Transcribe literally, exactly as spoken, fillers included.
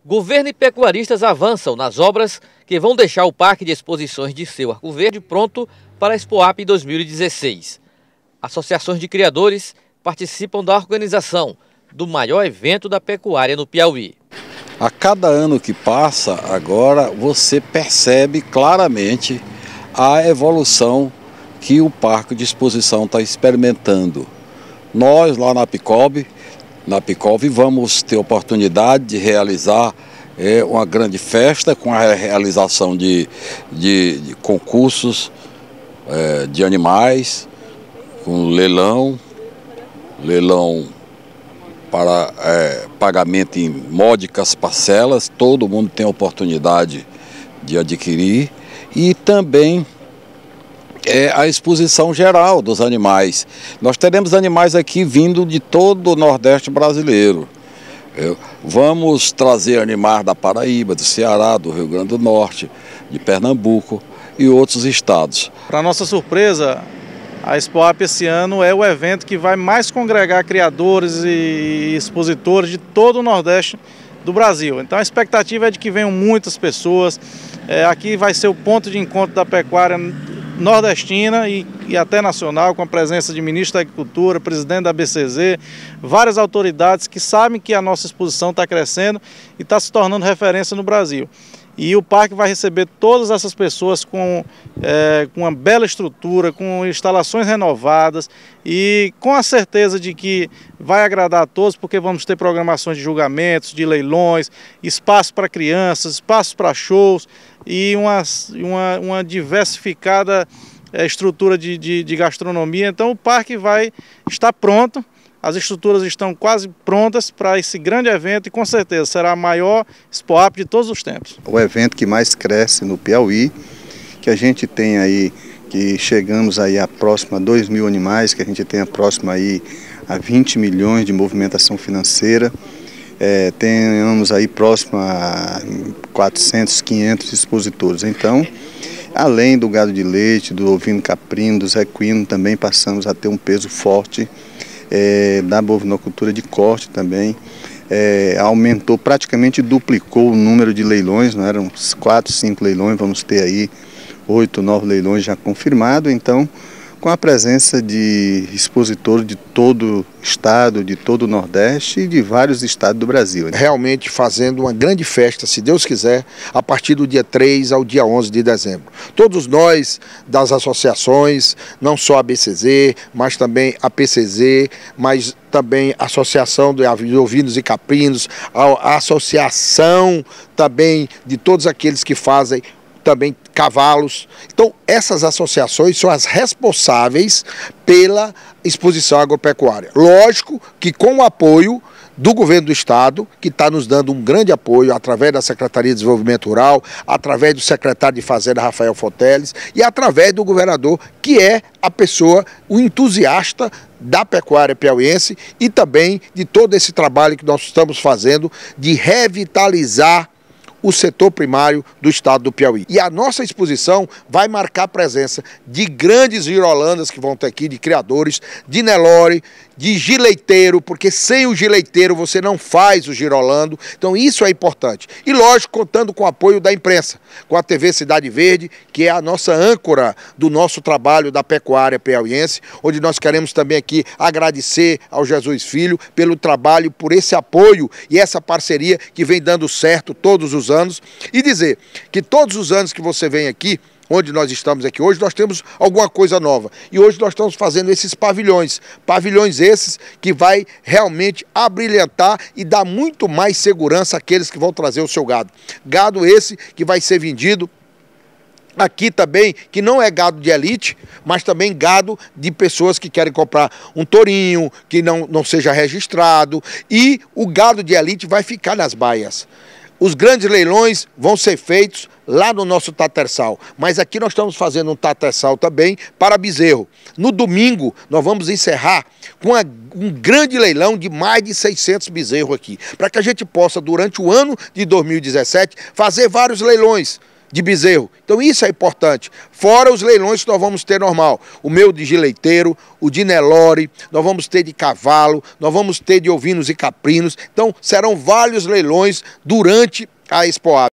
Governo e pecuaristas avançam nas obras que vão deixar o Parque de Exposições de Seu Arco Verde pronto para a Expoap dois mil e dezesseis. Associações de criadores participam da organização do maior evento da pecuária no Piauí. A cada ano que passa, agora você percebe claramente a evolução que o Parque de Exposição está experimentando. Nós lá na Apicob, na Apicob vamos ter oportunidade de realizar é, uma grande festa com a realização de, de, de concursos é, de animais, com leilão, leilão para é, pagamento em módicas parcelas, todo mundo tem a oportunidade de adquirir, e também é a exposição geral dos animais. Nós teremos animais aqui vindo de todo o Nordeste brasileiro. Vamos trazer animais da Paraíba, do Ceará, do Rio Grande do Norte, de Pernambuco e outros estados. Para nossa surpresa, a Expoap esse ano é o evento que vai mais congregar criadores e expositores de todo o Nordeste do Brasil. Então a expectativa é de que venham muitas pessoas. É, aqui vai ser o ponto de encontro da pecuária nordestina e, e até nacional, com a presença de ministro da Agricultura, presidente da A B C Z, várias autoridades que sabem que a nossa exposição está crescendo e está se tornando referência no Brasil. E o parque vai receber todas essas pessoas com, é, com uma bela estrutura, com instalações renovadas e com a certeza de que vai agradar a todos, porque vamos ter programações de julgamentos, de leilões, espaço para crianças, espaço para shows e uma, uma, uma diversificada é, estrutura de, de, de gastronomia. Então o parque vai estar pronto. As estruturas estão quase prontas para esse grande evento e com certeza será a maior Expoap de todos os tempos. O evento que mais cresce no Piauí, que a gente tem aí, que chegamos aí a próximo a dois mil animais, que a gente tem a próxima aí a vinte milhões de movimentação financeira, é, tenhamos aí próximo a quatrocentos, quinhentos expositores. Então, além do gado de leite, do ovino caprino, dos equinos, também passamos a ter um peso forte É, da bovinocultura de corte também, é, aumentou, praticamente duplicou o número de leilões, não eram quatro, cinco leilões, vamos ter aí oito, nove leilões já confirmados, então com a presença de expositores de todo o estado, de todo o Nordeste e de vários estados do Brasil. Realmente fazendo uma grande festa, se Deus quiser, a partir do dia três ao dia onze de dezembro. Todos nós das associações, não só a A B C Z, mas também a P C Z, mas também a Associação de Ovinos e Caprinos, a associação também de todos aqueles que fazem também cavalos. Então essas associações são as responsáveis pela exposição agropecuária. Lógico que com o apoio do governo do estado, que está nos dando um grande apoio através da Secretaria de Desenvolvimento Rural, através do secretário de Fazenda, Rafael Fonteles, e através do governador, que é a pessoa, o entusiasta da pecuária piauiense e também de todo esse trabalho que nós estamos fazendo de revitalizar o setor primário do estado do Piauí. E a nossa exposição vai marcar a presença de grandes girolandas que vão ter aqui, de criadores, de Nelore, de gileiteiro, porque sem o gileiteiro você não faz o girolando, então isso é importante. E lógico, contando com o apoio da imprensa, com a T V Cidade Verde, que é a nossa âncora do nosso trabalho da pecuária piauiense, onde nós queremos também aqui agradecer ao Jesus Filho pelo trabalho, por esse apoio e essa parceria que vem dando certo todos os anos, e dizer que todos os anos que você vem aqui, onde nós estamos aqui hoje, nós temos alguma coisa nova. E hoje nós estamos fazendo esses pavilhões. Pavilhões esses que vai realmente abrilhantar e dar muito mais segurança àqueles que vão trazer o seu gado. Gado esse que vai ser vendido aqui também, que não é gado de elite, mas também gado de pessoas que querem comprar um tourinho, que não, não seja registrado. E o gado de elite vai ficar nas baias. Os grandes leilões vão ser feitos lá no nosso Tatersal, mas aqui nós estamos fazendo um Tatersal também para bezerro. No domingo nós vamos encerrar com uma, um grande leilão de mais de seiscentos bezerros aqui, para que a gente possa, durante o ano de dois mil e dezessete, fazer vários leilões de bezerro. Então isso é importante. Fora os leilões que nós vamos ter normal. O meu de gileiteiro, o de Nelore, nós vamos ter de cavalo, nós vamos ter de ovinos e caprinos. Então serão vários leilões durante a Expoap.